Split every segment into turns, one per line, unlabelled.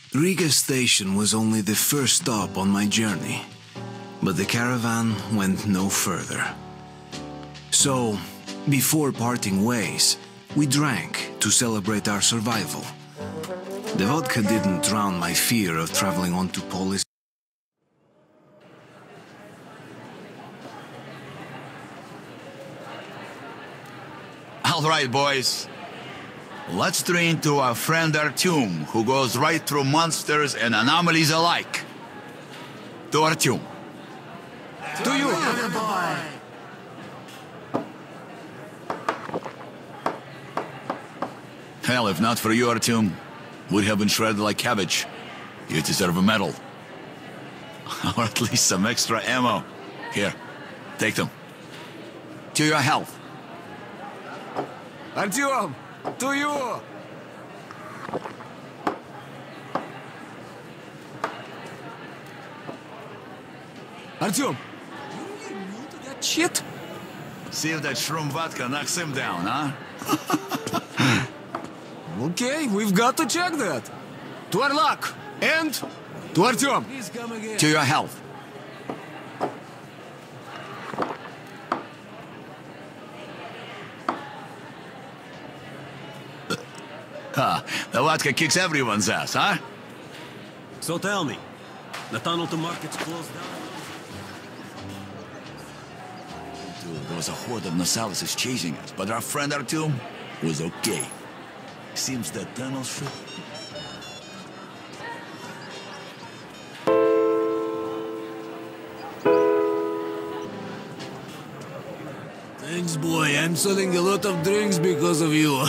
Riga station was only the first stop on my journey, but the caravan went no further. So, before parting ways, we drank to celebrate our survival. The vodka didn't drown my fear of traveling on to Polish.
All right, boys. Let's train to our friend Artyom, who goes right through monsters and anomalies alike. To Artyom.
To you,
boy.
Hell, if not for you, Artyom, we'd have been shredded like cabbage. You deserve a medal. Or at least some extra ammo. Here, take them. To your health.
Artyom, to you! Artyom, you really new to that shit?
See if that shroom vodka knocks him down, huh?
Okay, we've got to check that. To our luck, and to Artyom. Please come again.
To your health. The vodka kicks everyone's ass, huh?
So tell me, the tunnel to market's closed down?
Dude, there was a horde of Nasalises chasing us, but our friend Artyom was okay. Seems the tunnel should...
Thanks, boy. I'm selling a lot of drinks because of you.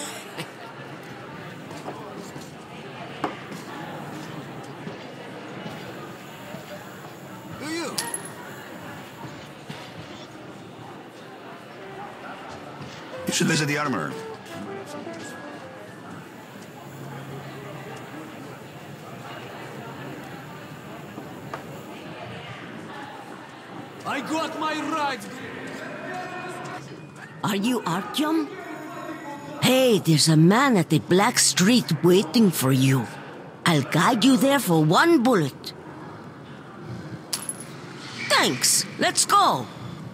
You should visit the armorer.
I got my rights.
Are you Artyom? Hey, there's a man at the Black Street waiting for you. I'll guide you there for one bullet. Thanks. Let's go.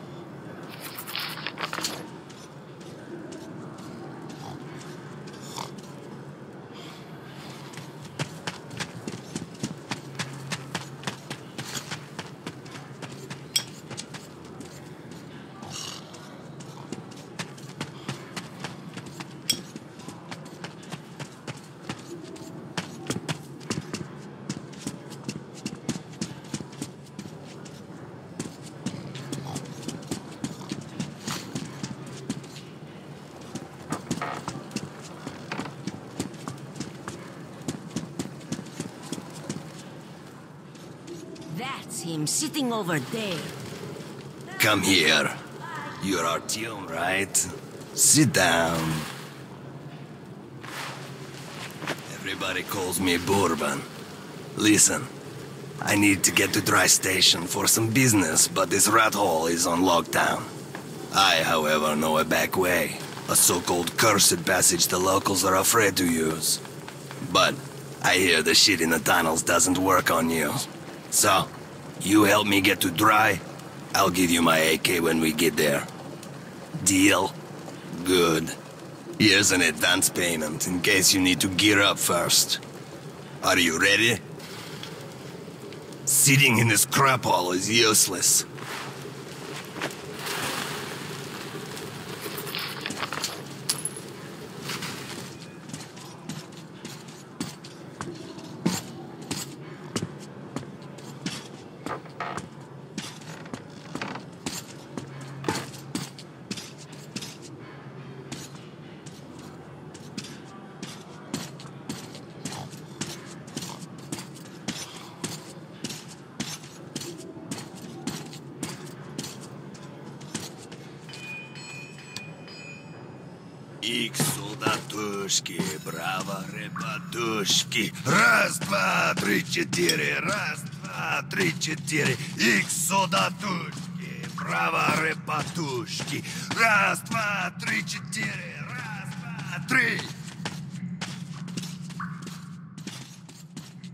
That's him sitting over there.
Come here. You're Artyom, right? Sit down. Everybody calls me Bourbon. Listen, I need to get to Dry Station for some business, but this rat hole is on lockdown. I, however, know a back way. A so-called cursed passage the locals are afraid to use. But I hear the shit in the tunnels doesn't work on you. So, you help me get to Dry, I'll give you my AK when we get there. Deal? Good. Here's an advance payment in case you need to gear up first. Are you ready? Sitting in this crap hole is useless. Икс-солдатушки, браво, ребятушки. Раз, два, три, четыре. Раз, два, три, четыре. Икс-солдатушки, браво, ребятушки. Раз, два, три, четыре. Раз, два, три.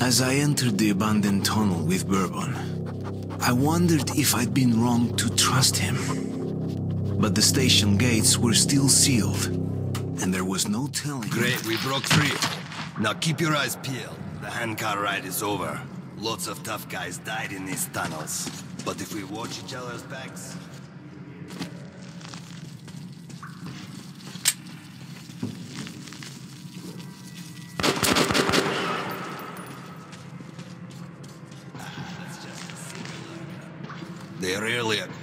As I entered the abandoned tunnel with Bourbon, I wondered if I'd been wrong to trust him. But the station gates were still sealed, and there was no telling...
Great, we broke free. Now keep your eyes peeled. The handcar ride is over. Lots of tough guys died in these tunnels. But if we watch each other's backs... They rarely attack.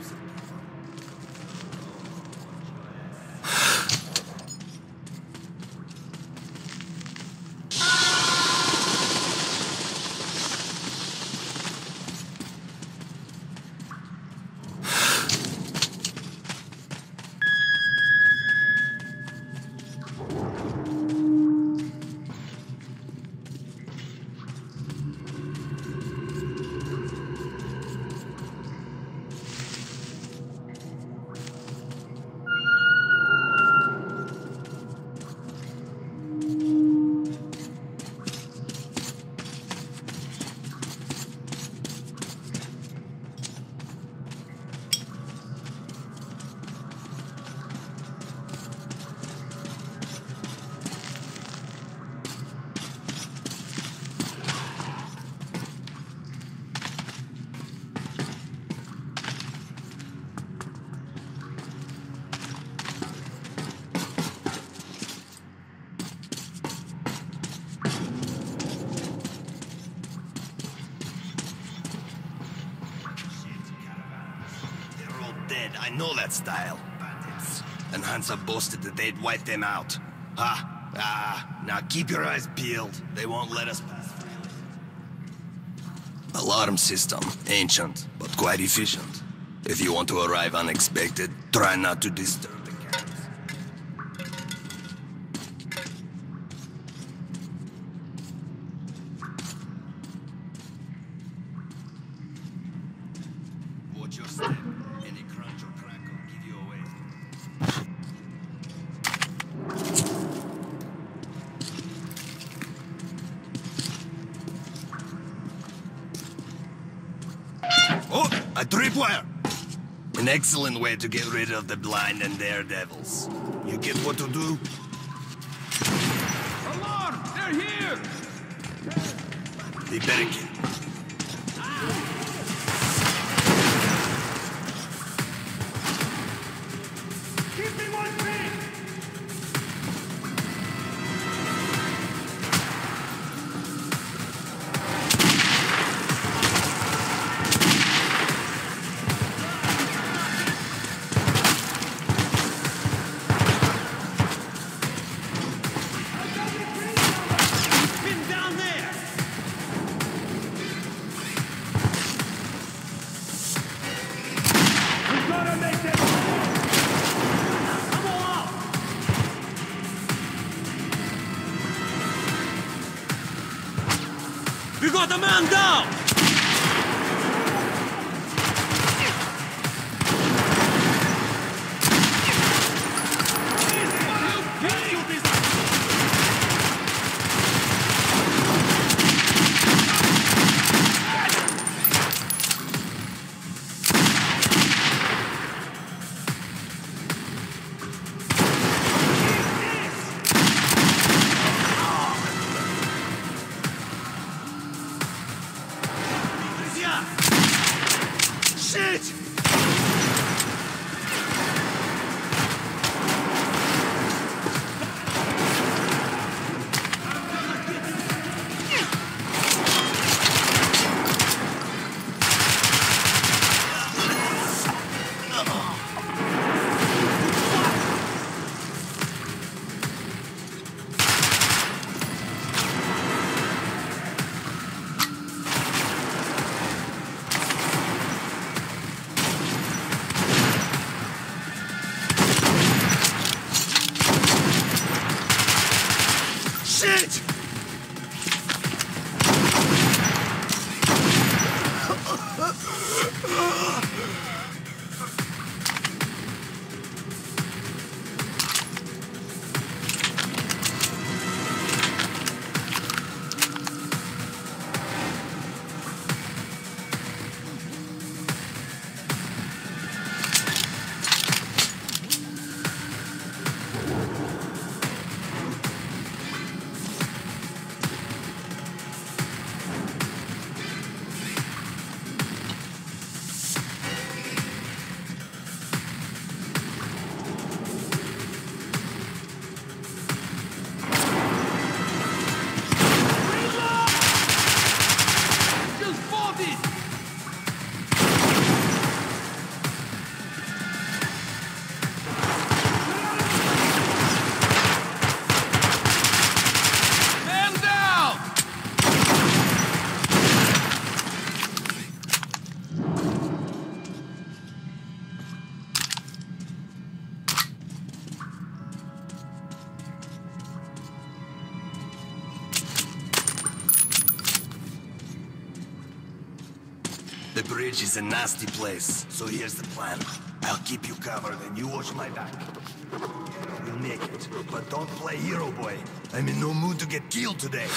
I know that style. Bandits. And Hansa boasted that they'd wipe them out. Now keep your eyes peeled. They won't let us pass freely. Alarm system. Ancient, but quite efficient. If you want to arrive unexpected, try not to disturb the camps. Watch your step. Any crunch or crack will give you away. Oh, a tripwire! An excellent way to get rid of the blind and daredevils. You get what to do?
Alarm! They're here!
They better get...
We got a man down!
Shit! Shit! bridge is a nasty place, so here's the plan. I'll keep you covered and you watch my back. We'll make it, but don't play hero boy. I'm in no mood to get killed today.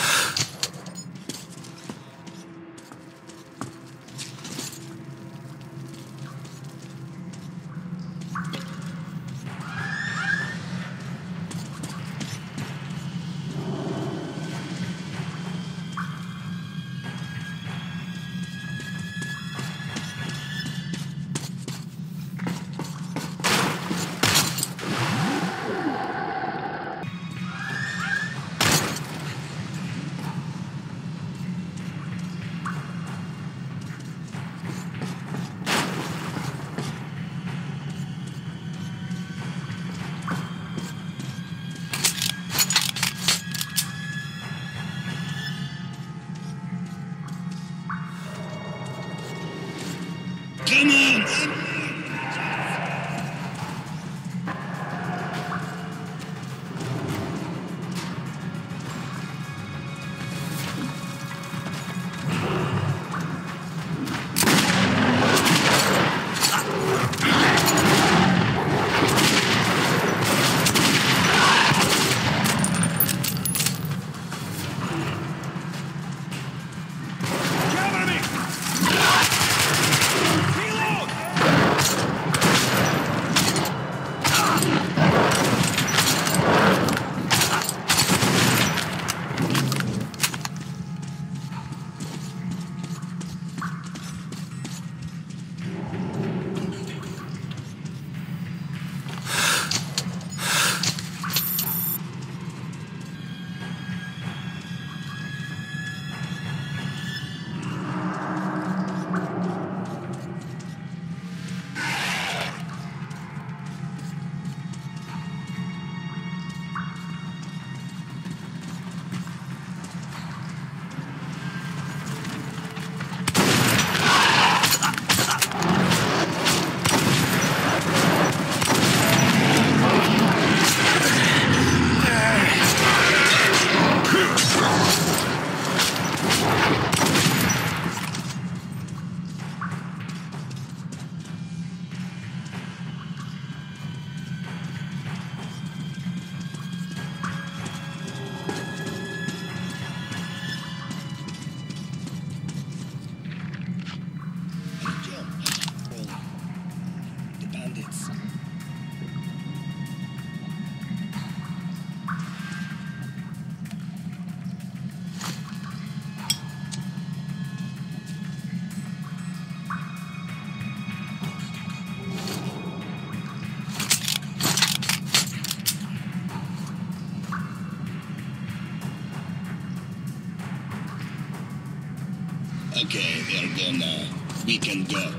Okay, they're gone now. We can go.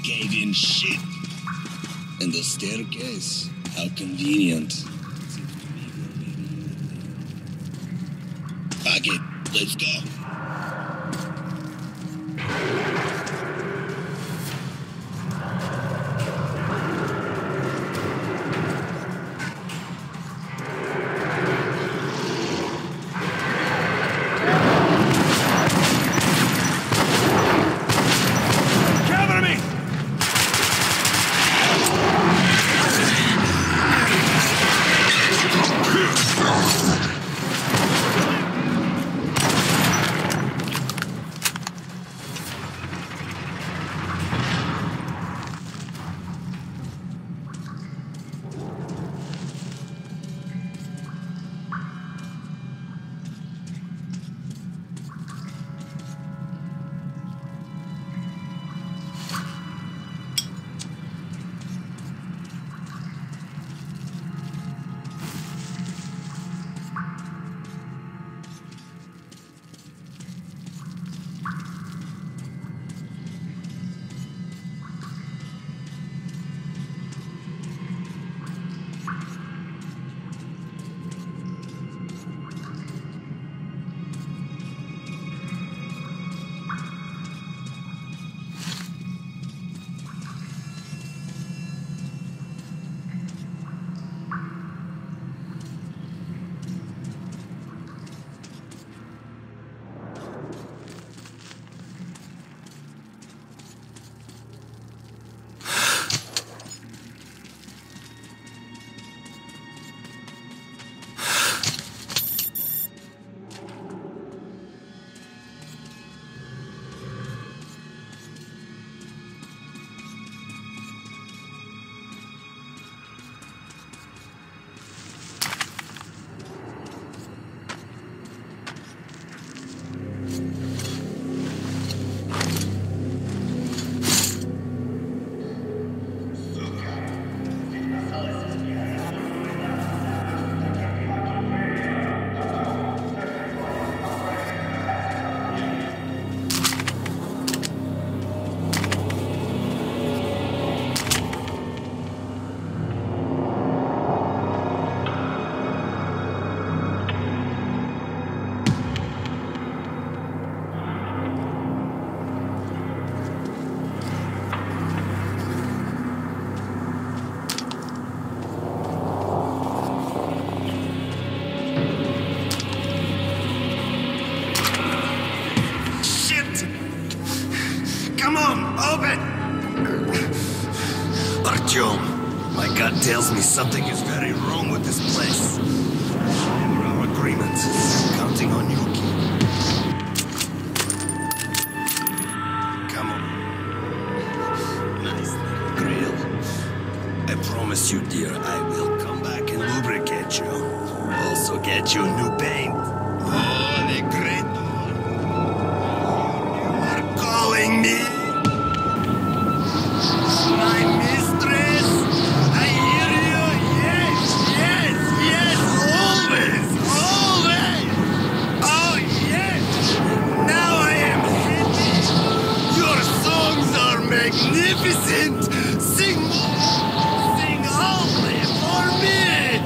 cave-in shit. And the staircase, how convenient. Fuck it, let's go.
My gut tells me something is very wrong with this place. Remember our agreement. I'm counting on you, kid. Come on. Nice little grill. I promise you, dear, I will come back and lubricate you. Also get you new paint. Oh, the great one. You are calling me. My mistress, I hear you. Yes, yes, yes, always, always. Oh, yes. Now I am happy. Your songs are magnificent. Sing more. Sing only for me.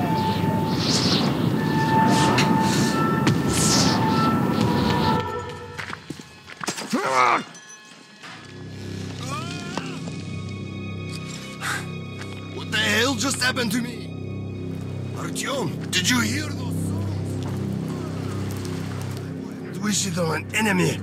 What the hell just happened to me? Artyom, did you hear those songs? I wouldn't wish it on an enemy.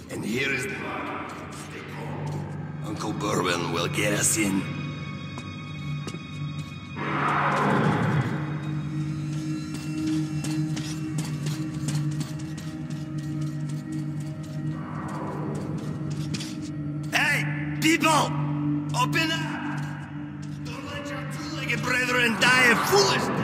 And here is the mark. Stay calm. Uncle Bourbon will get us in. Hey, people! Open up! Don't let your two-legged brethren die a foolish death!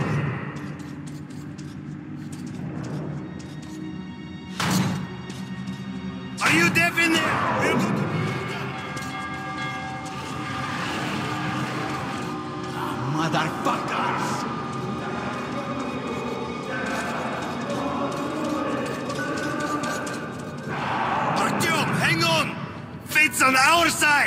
Are you deaf in there? We're going to...
Motherfuckers!
Artyom, hang on! Fate's on our side!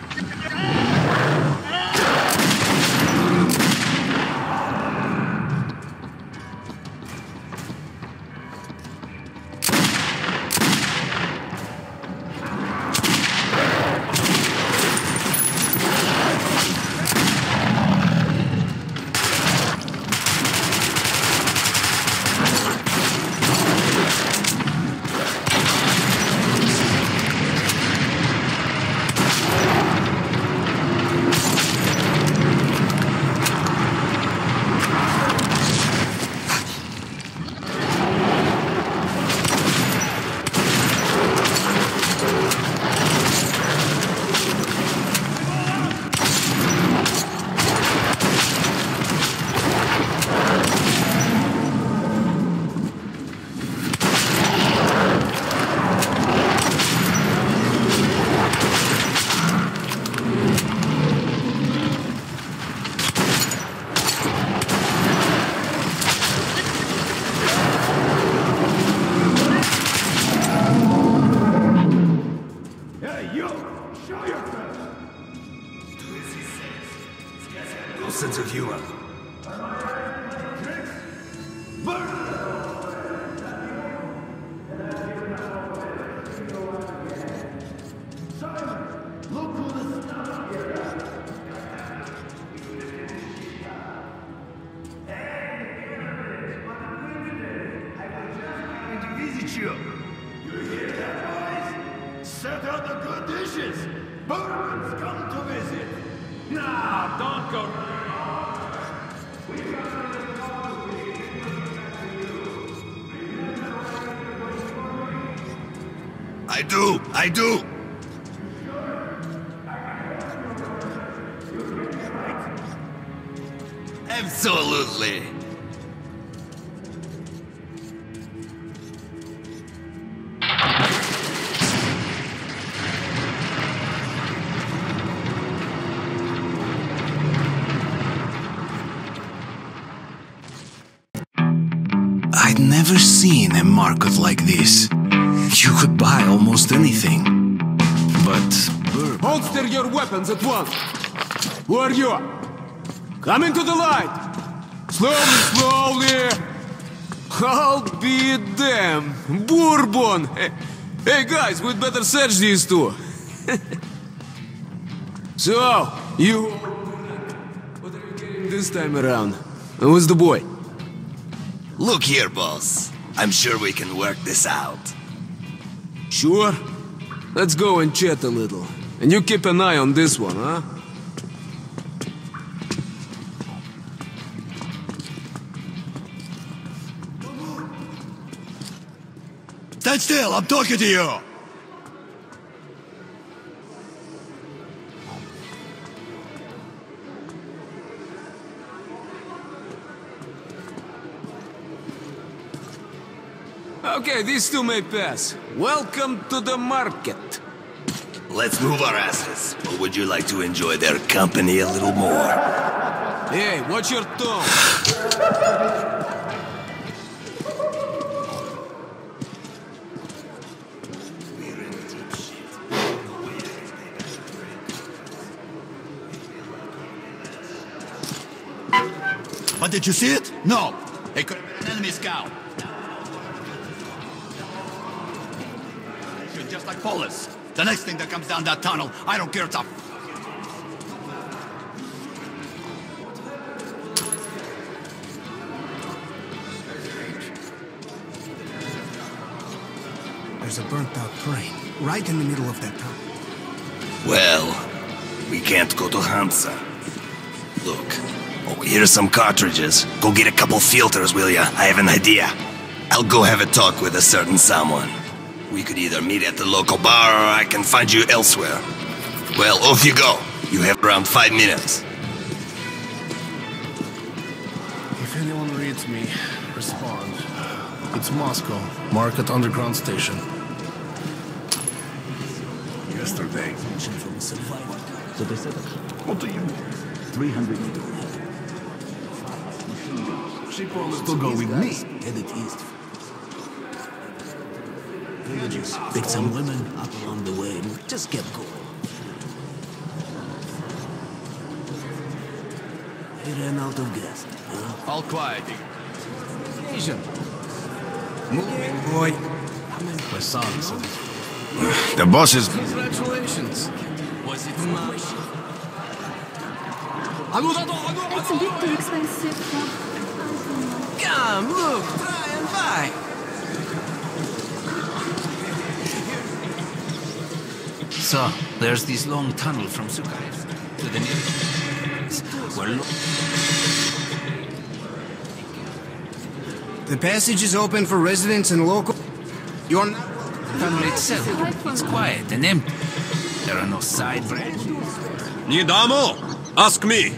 Sense of humor. Visit you. You hear that, boys? Set out the good dishes. Bourbon's come to visit.
Nah, don't go.
I do. Absolutely.
I'd never seen a market like this. You could buy almost anything. But...
Holster your weapons at once! Who are you? Come into the light! Slowly, slowly! I'll be damned! Bourbon! Hey guys, we'd better search these two! So, you... What are you getting this time around? Who's the boy?
Look here, boss. I'm sure we can work this out.
Sure? Let's go and chat a little. And you keep an eye on this one, huh?
Stand still, I'm talking to you!
Okay, these two may pass. Welcome to the market.
Let's move our asses. Or would you like to enjoy their company a little more?
Hey, watch your tone.
But did you see it? No. It could have been an enemy scout. Shoot just like bullets. The next thing that comes down that tunnel, I don't care, it's a...
There's a burnt-out train.
right in the middle of that town.
Well, we can't go to Hansa. Look, here's some cartridges. Go get a couple filters, will ya? I have an idea. I'll go have a talk with a certain someone. We could either meet at the local bar or I can find you elsewhere. Well, off you go. You have around 5 minutes.
If anyone reads me, respond. It's Moscow, Market Underground Station. Yesterday. What do you mean?
300.
She promised to go with me.
Headed east. Villages. Picked some women up along the way and just kept going. They ran out of gas.
All quiet. Asian. Moving, boy.
My son said it.
The boss is...
Congratulations. Was it much?
It's a bit too expensive.
Come, look, try and buy. So, there's this long tunnel from Sukarev to the nearest.
The passage is open for residents and local. You're not.
The tunnel itself, it's quiet and empty. There are no side branches.
Nidamo, ask me.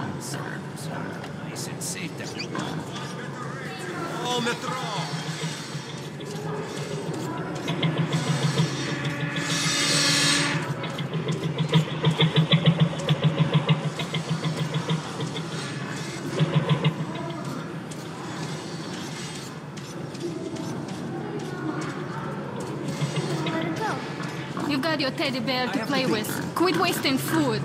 Nice and safe there.
Oh, metro.
You've got your teddy bear to play with. Quit wasting food.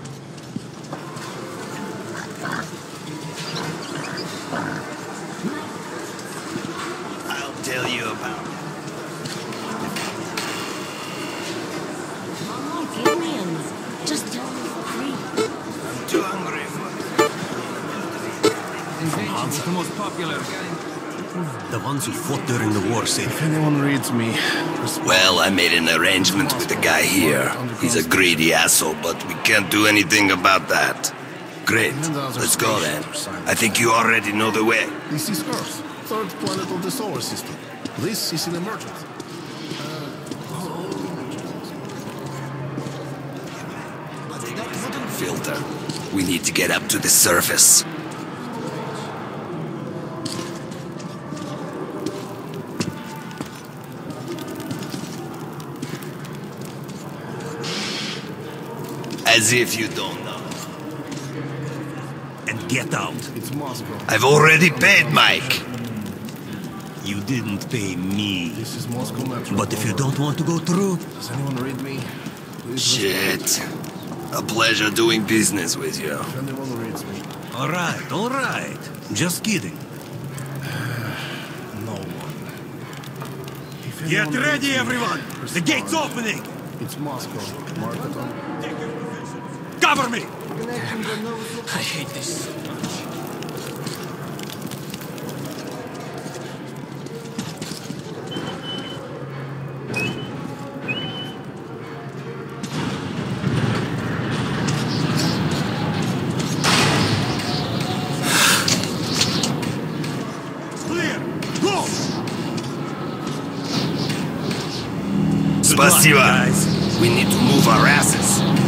I'll tell you about it.
Mama, give me a minute. Just tell me for free.
I'm too hungry for
Invention is the most popular.
The ones who fought during the war say
If anyone reads me, respond.
Well, I made an arrangement with the guy here. He's a greedy asshole, but we can't do anything about that. Great. Let's go then. I think you already know the way.
This is Earth, third planet of the solar system. This is an emergency.
Filter. We need to get up to the surface. As if you don't know.
and get out.
It's Moscow.
I've already paid Mike.
You didn't pay me.
This is Moscow Metro.
But if you don't want to go through,
Does anyone read me? Please
Shit. A pleasure doing business with you.
If anyone reads me,
all right. Just kidding.
no one. If
Get
anyone
ready,
reads me,
everyone. The
respond.
gate's opening.
It's Moscow. Market on.
Cover me.
I hate this.
Clear. Go.
Spasiba.
Guys.
We need to move our asses.